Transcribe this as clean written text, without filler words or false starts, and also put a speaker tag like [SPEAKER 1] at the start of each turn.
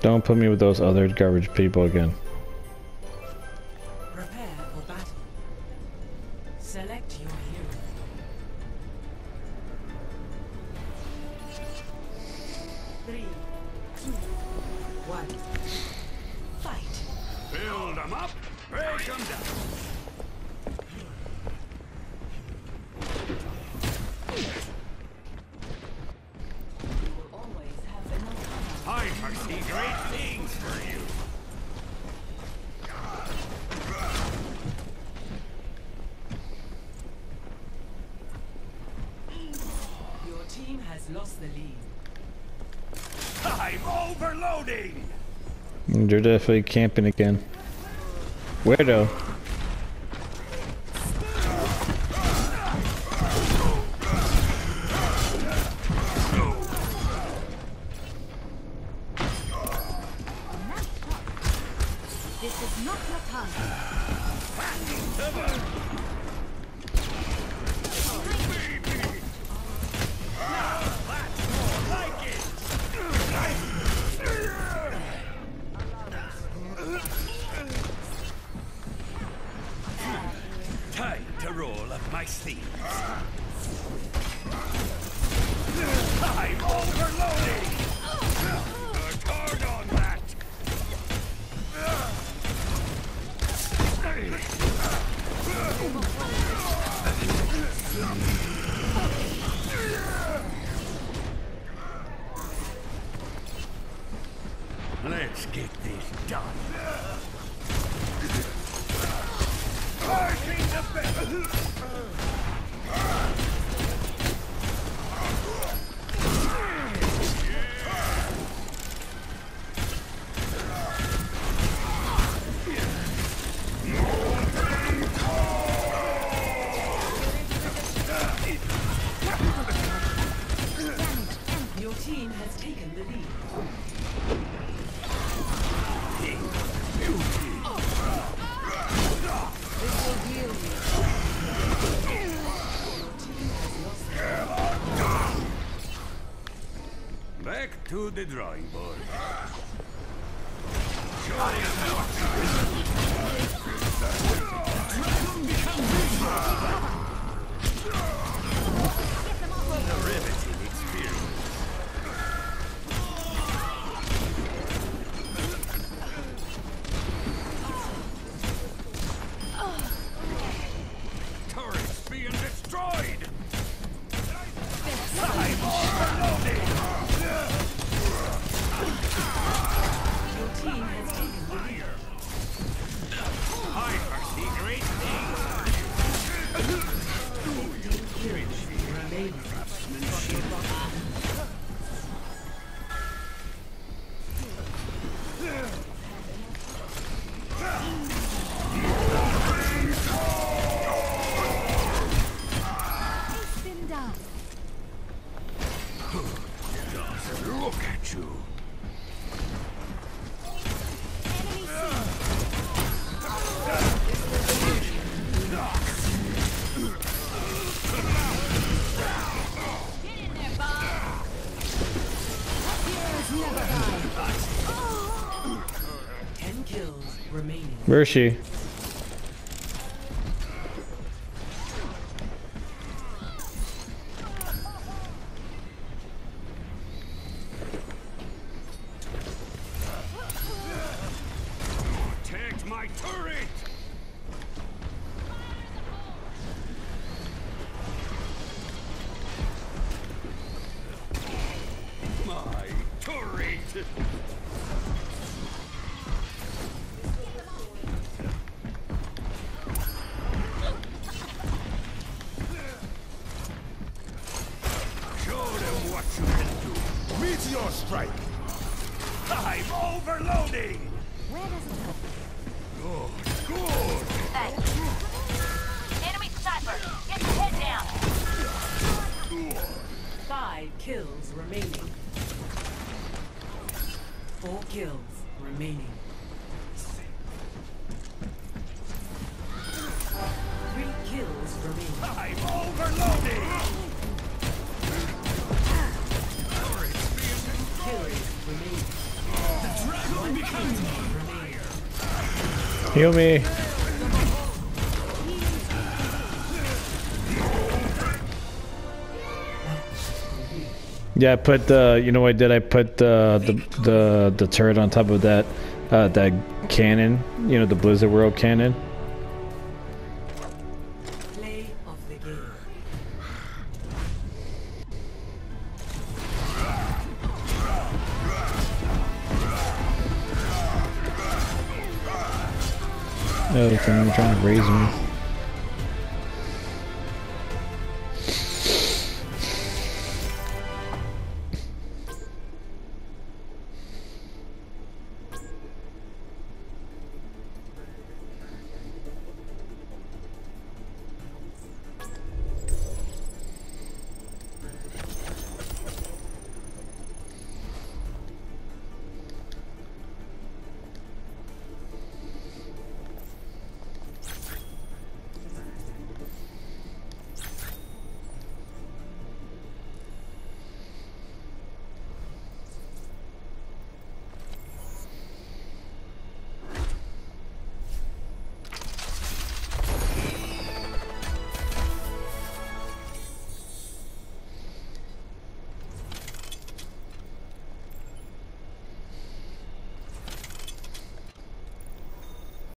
[SPEAKER 1] Don't put me with those other garbage people again.
[SPEAKER 2] Prepare for battle. Select your hero. Three, two, one. Fight.
[SPEAKER 3] Build them up, break them down. I foresee great things for you.
[SPEAKER 2] Your team has lost the lead.
[SPEAKER 3] I'm overloading.
[SPEAKER 1] You're definitely camping again. Where though?
[SPEAKER 4] This is not your time.
[SPEAKER 3] Time to roll up my sleeves. I'm overloading. Work hard on that. Let's get this done. Parking the bell.
[SPEAKER 2] Your team has taken the lead. This will heal you. Your team has lost the lead.
[SPEAKER 3] Back to the drawing board. A riveting experience. Turrets being destroyed! I'm overloading!
[SPEAKER 2] Your team has taken the lead.
[SPEAKER 3] I foresee great things.
[SPEAKER 2] Kills remaining.
[SPEAKER 4] It's been done.
[SPEAKER 3] Just look at you.
[SPEAKER 4] Enemy seen. Get in there, Bob. Heroes never die.
[SPEAKER 2] 10 kills remaining.
[SPEAKER 1] Where is she?
[SPEAKER 3] Protect my turret! My turret! Show them what you can do. Meteor strike! I'm overloading!
[SPEAKER 4] Where does it go?
[SPEAKER 3] Good!
[SPEAKER 5] Enemy sniper! Get your head down!
[SPEAKER 2] 5 kills remaining. 4 kills remaining. 3 kills remaining.
[SPEAKER 3] I'm overloading!
[SPEAKER 2] Kills remaining.
[SPEAKER 3] The
[SPEAKER 1] Heal me. Yeah, I put you know what I did? I put the turret on top of that that cannon, you know, the Blizzard World cannon.
[SPEAKER 2] Play of the game.
[SPEAKER 1] Oh, they're trying to raise me.